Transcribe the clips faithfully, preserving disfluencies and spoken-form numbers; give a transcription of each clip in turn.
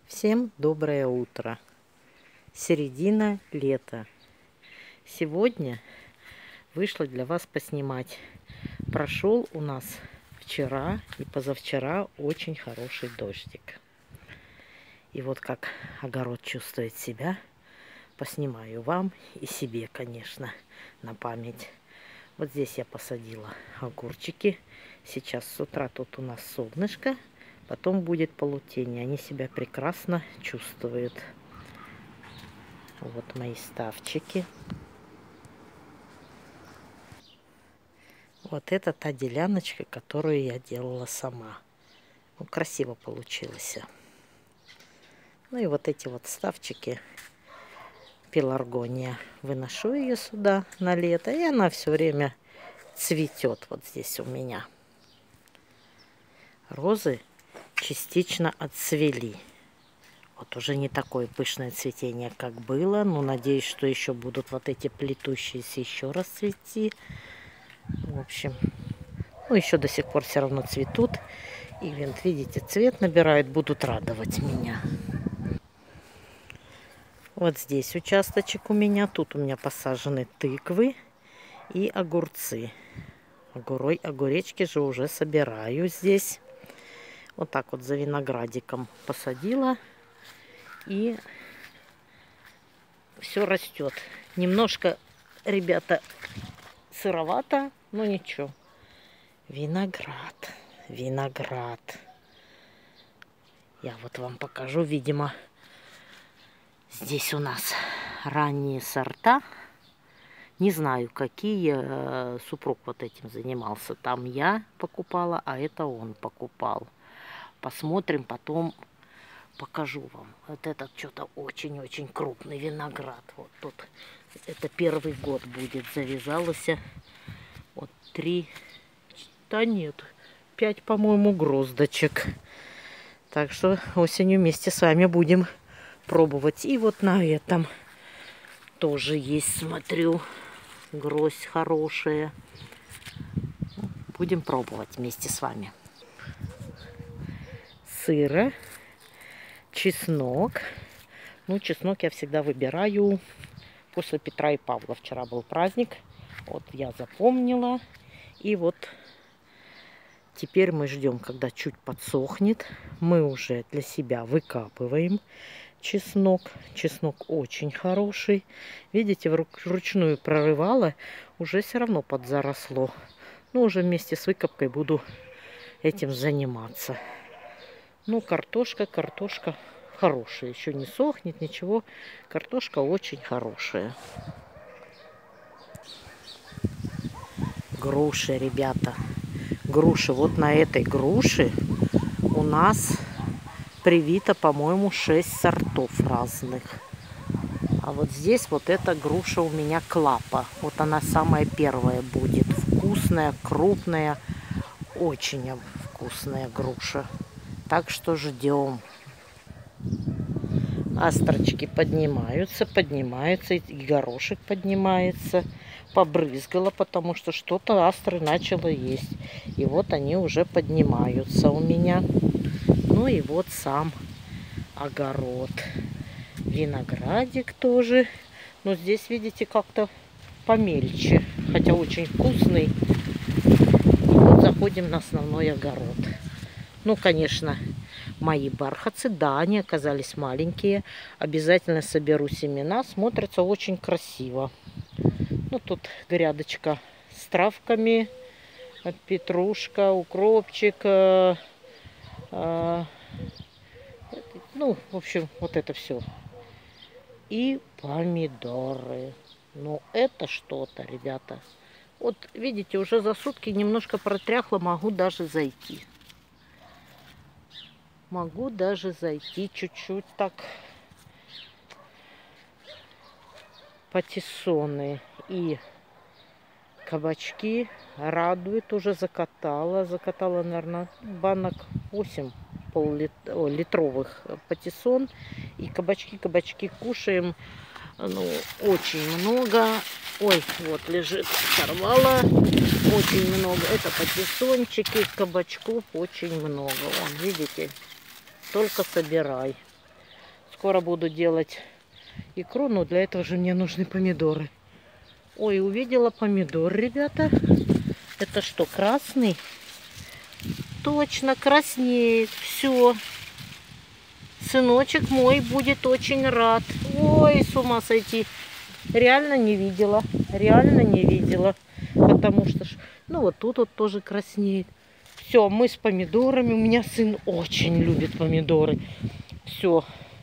Всем доброе утро. Середина лета. Сегодня вышла для вас поснимать. Прошел у нас вчера и позавчера очень хороший дождик. И вот как огород чувствует себя, поснимаю вам и себе, конечно, на память. Вот здесь я посадила огурчики. Сейчас с утра тут у нас солнышко. Потом будет полутень. Они себя прекрасно чувствуют. Вот мои ставчики. Вот это та деляночка, которую я делала сама. Ну, красиво получилось. Ну и вот эти вот ставчики. Пеларгония. Выношу ее сюда на лето. И она все время цветет вот здесь у меня. Розы частично отцвели. Вот уже не такое пышное цветение, как было. Но надеюсь, что еще будут вот эти плетущиеся еще раз цвести. В общем, ну еще до сих пор все равно цветут. И вот видите, цвет набирают, будут радовать меня. Вот здесь участочек у меня. Тут у меня посажены тыквы и огурцы. Огурой, огуречки же уже собираю здесь. Вот так вот за виноградиком посадила. И все растет. Немножко, ребята, сыровато, но ничего. Виноград. Виноград. Я вот вам покажу, видимо, здесь у нас ранние сорта. Не знаю, какие. Супруг вот этим занимался. Там я покупала, а это он покупал. Посмотрим, потом покажу вам. Вот этот что-то очень-очень крупный виноград. Вот тут. Это первый год будет. Завязалось. Вот три. Да нет. Пять, по-моему, гроздочек. Так что осенью вместе с вами будем пробовать. И вот на этом тоже есть, смотрю, гроздь хорошая. Будем пробовать вместе с вами. Сыра, чеснок. Ну, чеснок я всегда выбираю после Петра и Павла. Вчера был праздник. Вот я запомнила. И вот теперь мы ждем, когда чуть подсохнет. Мы уже для себя выкапываем чеснок. Чеснок очень хороший. Видите, вручную прорывала. Уже все равно подзаросло. Но уже вместе с выкопкой буду этим заниматься. Ну, картошка, картошка хорошая. Еще не сохнет, ничего. Картошка очень хорошая. Груши, ребята. Груши. Вот на этой груши у нас привито, по-моему, шесть сортов разных. А вот здесь вот эта груша у меня клапа. Вот она самая первая будет. Вкусная, крупная. Очень вкусная груша. Так что ждем. Астрочки поднимаются, поднимаются. И горошек поднимается. Побрызгала, потому что что-то астры начало есть. И вот они уже поднимаются у меня. Ну и вот сам огород. Виноградик тоже. Но здесь, видите, как-то помельче. Хотя очень вкусный. И вот заходим на основной огород. Ну, конечно, мои бархатцы, да, они оказались маленькие. Обязательно соберу семена. Смотрятся очень красиво. Ну, тут грядочка с травками. Петрушка, укропчик. Э, э, ну, в общем, вот это все. И помидоры. Ну, это что-то, ребята. Вот, видите, уже за сутки немножко протряхло. Могу даже зайти. Могу даже зайти чуть-чуть так. Патиссоны и кабачки радует. Уже закатала. Закатала, наверное, банок восемь пол-литровых патиссон. И кабачки, кабачки кушаем. Ну, очень много. Ой, вот лежит, сорвала. Очень много. Это патиссончики, кабачков очень много. Вон, видите, только собирай. скоро буду делать икру, но для этого же мне нужны помидоры. Ой, увидела помидор, ребята. Это что, красный? Точно, краснеет. Все. Сыночек мой будет очень рад. Ой, с ума сойти. Реально не видела. Реально не видела. Потому что, ну вот тут вот тоже краснеет. Все, мы с помидорами. У меня сын очень любит помидоры. Все.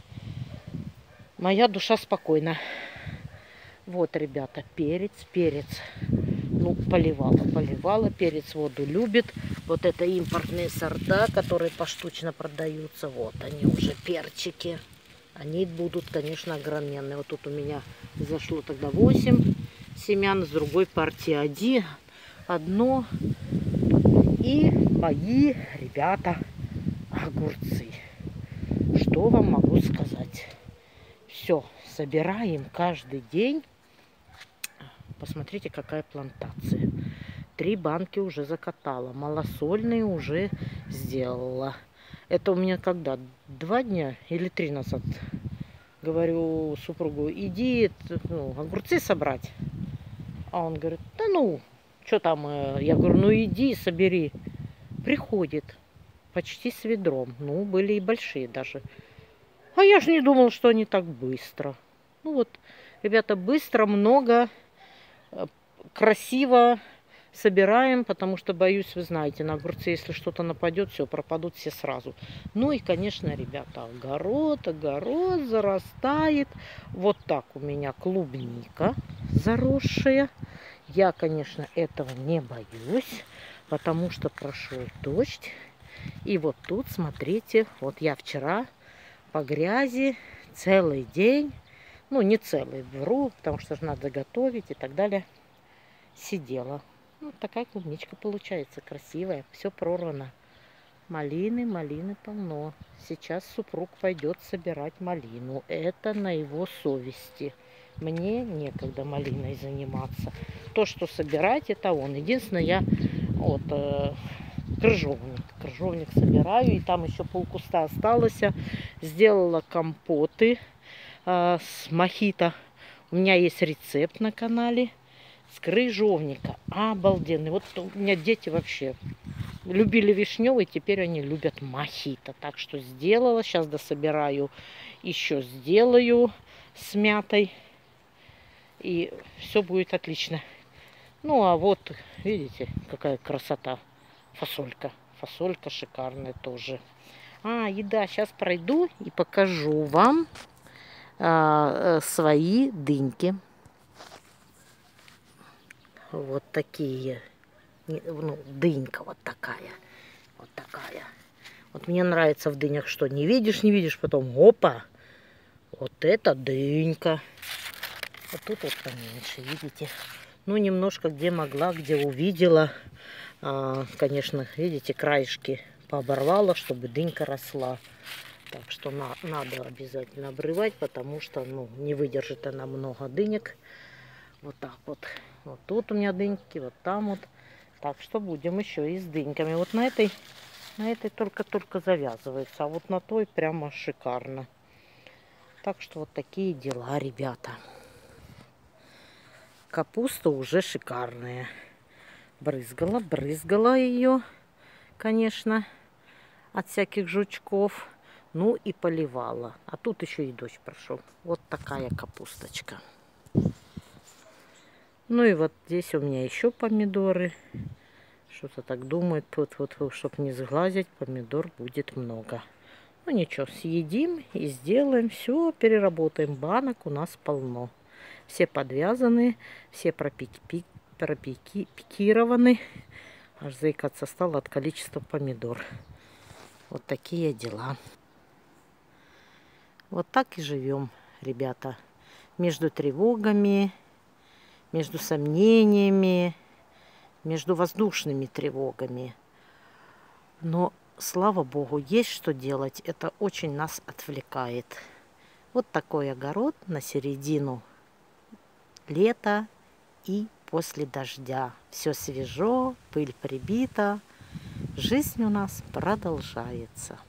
Моя душа спокойна. Вот, ребята, перец, перец. Ну, поливала, поливала. Перец воду любит. Вот это импортные сорта, которые поштучно продаются. Вот они уже, перчики. Они будут, конечно, огроменные. Вот тут у меня зашло тогда восемь семян. С другой партии один, одно. И мои, ребята, огурцы. Что вам могу сказать? Все, собираем каждый день. Посмотрите, какая плантация. Три банки уже закатала. Малосольные уже сделала. Это у меня когда? Два дня или три назад? Говорю супругу, иди ну, огурцы собрать. А он говорит, да ну, что там? Я говорю, ну иди, собери. Приходит почти с ведром. Ну, были и большие даже. А я же не думал, что они так быстро. Ну вот, ребята, быстро, много, красиво собираем, потому что, боюсь, вы знаете, на огурцы, если что-то нападет, все, пропадут все сразу. Ну и, конечно, ребята, огород, огород зарастает. Вот так у меня клубника заросшая. Я, конечно, этого не боюсь, потому что прошел дождь. И вот тут, смотрите, вот я вчера по грязи целый день, ну не целый, вру, потому что же надо готовить и так далее, сидела. Вот такая клубничка получается, красивая, все прорвано. Малины, малины полно. Сейчас супруг пойдет собирать малину. Это на его совести. Мне некогда малиной заниматься. То, что собирать, это он. Единственное, я вот э, крыжовник. Крыжовник собираю. И там еще полкуста осталось. Сделала компоты э, с мохито. У меня есть рецепт на канале. С крыжовника. Обалденный. Вот у меня дети вообще любили вишневый, теперь они любят мохито. Так что сделала. Сейчас дособираю. Еще сделаю с мятой. И все будет отлично. Ну, а вот, видите, какая красота. Фасолька. Фасолька шикарная тоже. А, еда. Сейчас пройду и покажу вам а, свои дыньки. Вот такие. Ну, дынька вот такая. Вот такая. Вот мне нравится в дынях, что не видишь, не видишь, потом опа. Вот это дынька. Вот тут вот поменьше, видите. Ну, немножко где могла, где увидела. А, конечно, видите, краешки пооборвала, чтобы дынька росла. Так что на, надо обязательно обрывать, потому что, ну, не выдержит она много дынек. Вот так вот. Вот тут у меня дыньки, вот там вот. Так что будем еще и с дыньками. Вот на этой, на этой только-только завязывается, а вот на той прямо шикарно. Так что вот такие дела, ребята. Капуста уже шикарная. Брызгала, брызгала ее, конечно, от всяких жучков. Ну и поливала. А тут еще и дождь прошел. Вот такая капусточка. Ну и вот здесь у меня еще помидоры. Что-то так думает, вот-вот, чтобы не сглазить, помидор будет много. Ну ничего, съедим и сделаем. Все, переработаем. Банок у нас полно. Все подвязаны, все пропики, пропики, пикированы. Аж заикаться стало от количества помидор. Вот такие дела. Вот так и живем, ребята. Между тревогами, между сомнениями, между воздушными тревогами. Но, слава богу, есть что делать. Это очень нас отвлекает. Вот такой огород на середину лета и после дождя. Все свежо, пыль прибита. Жизнь у нас продолжается.